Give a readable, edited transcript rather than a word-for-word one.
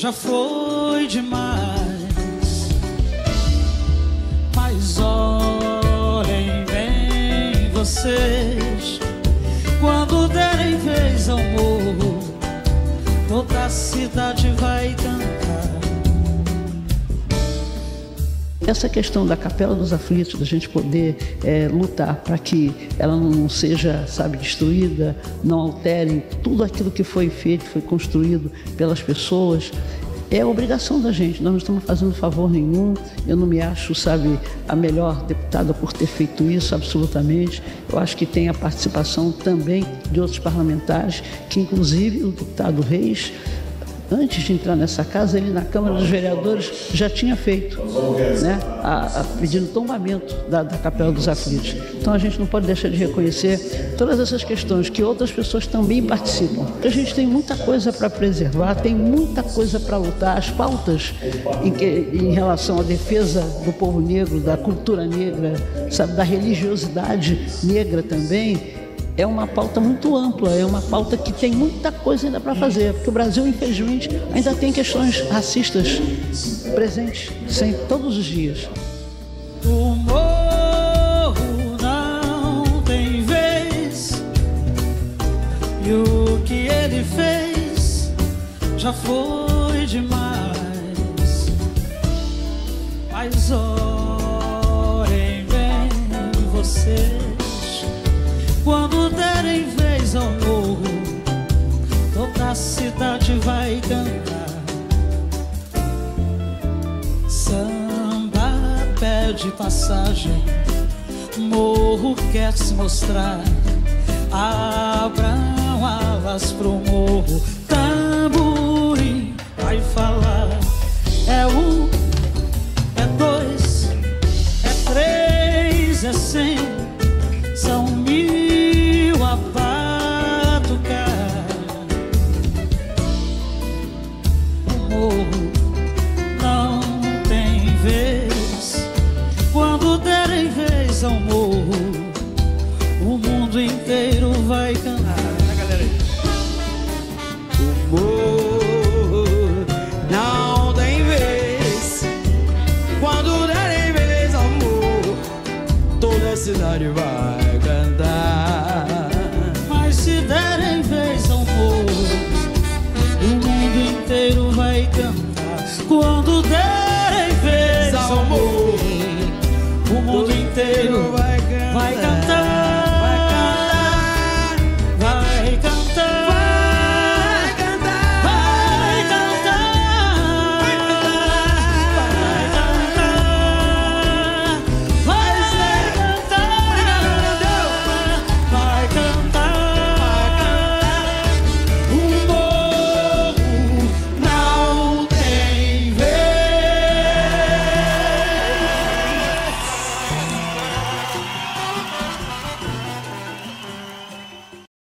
já foi demais. Mas olhem bem vocês, quando derem vez ao morro, toda a cidade vai cantar. Essa questão da Capela dos Aflitos, da gente poder lutar para que ela não seja, sabe, destruída, não alterem tudo aquilo que foi feito, foi construído pelas pessoas, é obrigação da gente. Nós não estamos fazendo favor nenhum. Eu não me acho, sabe, a melhor deputada por ter feito isso, absolutamente. Eu acho que tem a participação também de outros parlamentares, que inclusive o deputado Reis, antes de entrar nessa casa, ele na Câmara dos Vereadores já tinha feito, né, pedindo tombamento da Capela dos Aflitos. Então a gente não pode deixar de reconhecer todas essas questões que outras pessoas também participam. A gente tem muita coisa para preservar, tem muita coisa para lutar. As pautas em relação à defesa do povo negro, da cultura negra, sabe, da religiosidade negra também, é uma pauta muito ampla, é uma pauta que tem muita coisa ainda para fazer, porque o Brasil, infelizmente, ainda tem questões racistas presentes sempre, todos os dias. O morro não tem vez, e o que ele fez já foi demais. Mas olhem bem vocês, quando derem vez ao morro, toda a cidade vai cantar. Samba pede passagem, morro quer se mostrar. Abram alas pro morro, tamborim vai falar. É um, é dois, é três, é 100, são 1000 a batucar. O morro não tem vez, quando derem vez ao morro, o mundo inteiro vai cantar. O morro não tem vez, quando derem vez ao morro, toda a cidade vai cantar. Mas se derem vez ao morro, o mundo inteiro vai cantar. Quando der